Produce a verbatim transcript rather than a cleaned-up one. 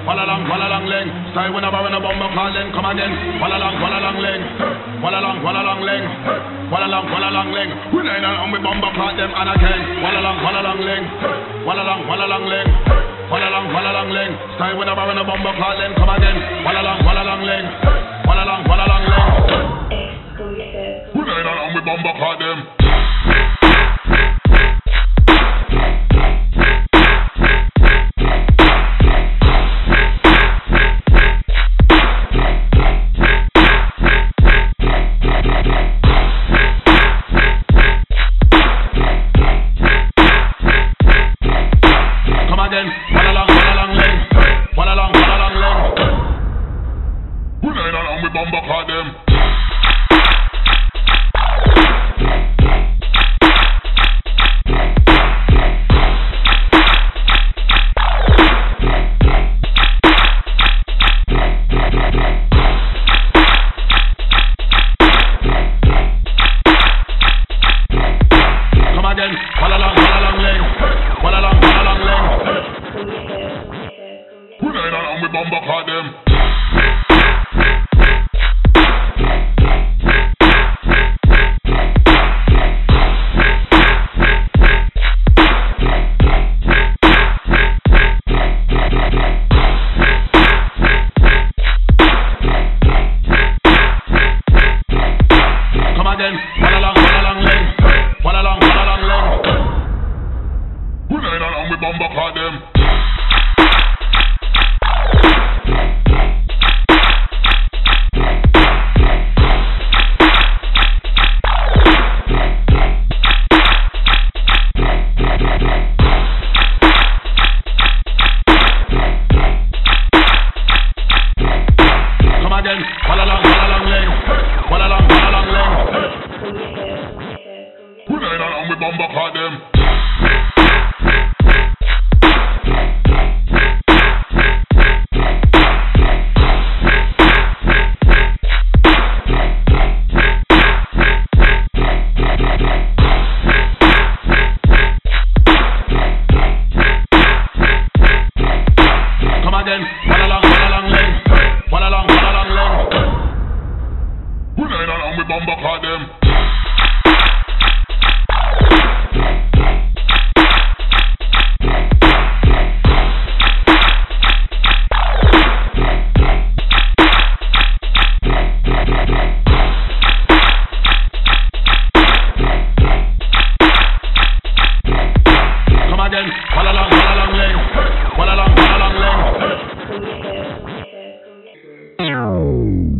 Walla long, walla long ling. Stay when I'm in a bomber calling. Come again. Walla long, walla long ling. Walla long, walla long ling. Walla long, walla long ling. We ain't on we bomber call them and again. Walla long, walla long ling. Walla long, walla long ling. Walla long, walla long ling. Stay when I'm in a bomber calling. Come again. Walla long, walla long ling. Walla long, walla long ling. We ain't on we bomber call them. Ow.